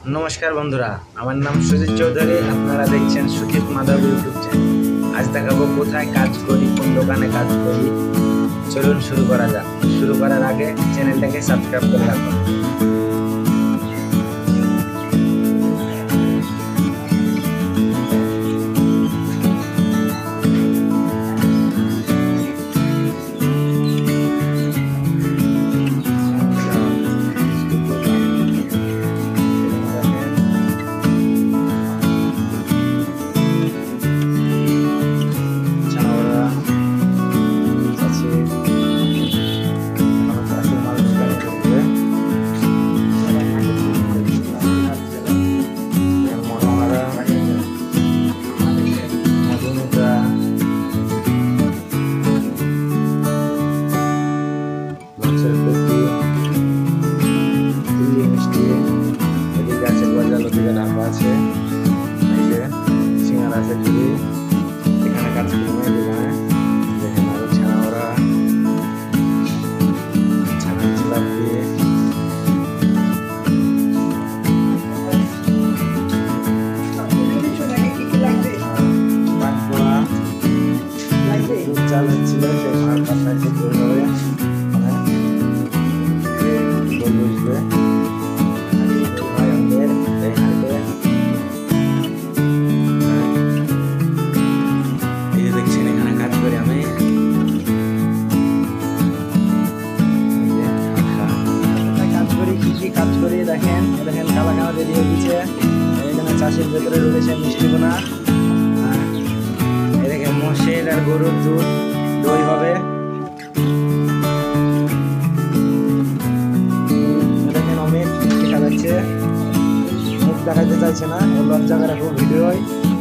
নমস্কার বন্ধুরা, আমার নাম সুজিত চৌধুরী। আপনারা দেখছেন সুজিত মাধব ইউটিউব চ্যানেল। আজ দেখাবো কোথায় কাজ করি, কোন দোকানে কাজ করি। চলুন শুরু করা যাক। শুরু করার আগে চ্যানেলটাকে সাবস্ক্রাইব করে রাখুন। আছে এই যে সিঙ্গারা আছে ঝুড়ি, এখানে কাজ করবে দোকানে। দেখেন আরো ছানা ওরা ছানা জিলাপি, পাকোড়া, দুধ চাল ছিল সেই মার পাশাপাশি তৈরি হবে বসবে। কাজ করি দেখেন কালা কালা রেডি হয়ে গেছে। এখানে চাষের ভেতরে রয়েছে মিষ্টি বোনা, দেখেন মোষের আর গরুর দুধ দই হবে। দেখেন অমিত দেখা যাচ্ছে, মুখ দেখাতে চাইছে না, ওর লজ্জা করে ভিডিও